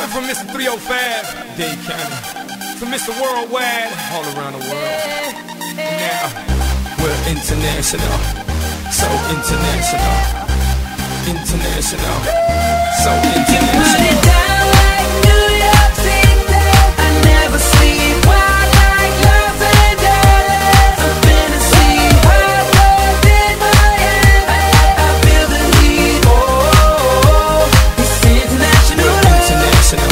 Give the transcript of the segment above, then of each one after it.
Coming from Mr. 305, Dade County. From Mr. Worldwide, all around the world. Now, we're international. So international. International. So international. Put it down like New York City. I never sleep. Wild like Los Angeles. A fantasy. Hot blood in my head. I feel the heat. Oh, it's international. International.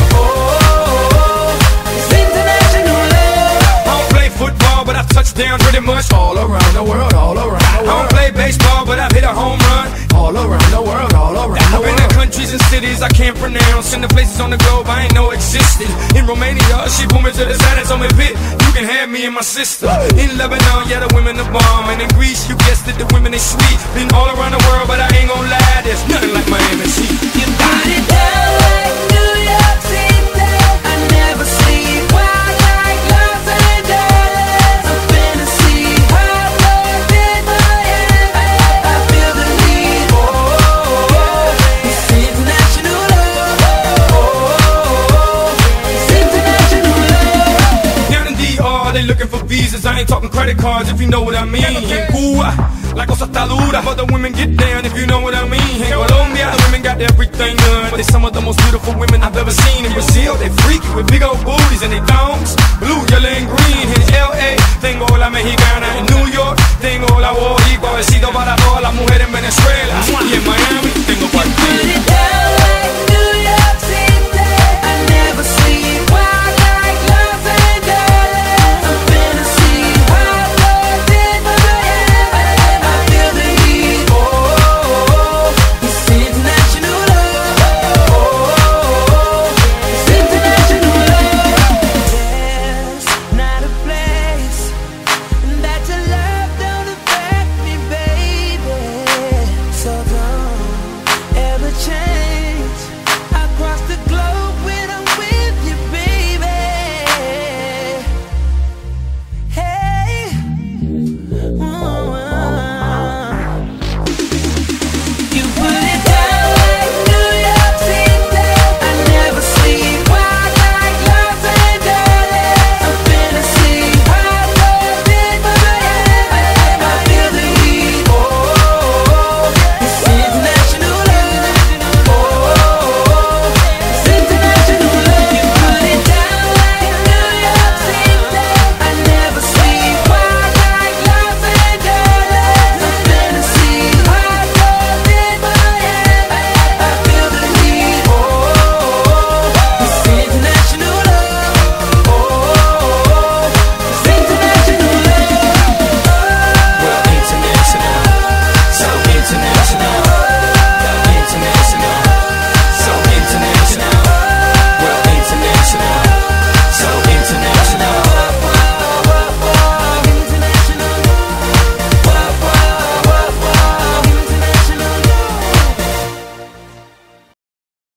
It's international love. I don't play football, but I touch down pretty much all around the world, all around the world. I don't play baseball, but I've hit a home run all around the world, all around the world. I've been in countries and cities I can't pronounce, and the places on the globe I ain't know existed. In Romania, she pulled me to the side and told me, "Pit, you can have me and my sister." In Lebanon, yeah, the women are bomb, and in Greece, you guessed it, the women is sweet. Been all around the world, but I ain't gon' lie, there's nothing like Miami Heat. You put it down like New York City. I never sleep. Wild like Los Angeles. A fantasy. Hot blood in my head. I feel the heat. Oh, it's international love. Oh, it's international love. Down in DR, they looking for visas. I ain't talking credit cards, if you know what I mean. In Cuba, la cosa está dura, but the women get down, if you know what I mean. In Colombia, the women got everything done, but they some of the most beautiful women I've ever seen. In Brazil, they freaky with big old booties and they thongs, blue, yellow, and green. In LA, tengo la mexicana. In New York, tengo la boricua. Besito para todas las mujeres en Venezuela. Y en Miami, tengo Put cualquiera. it down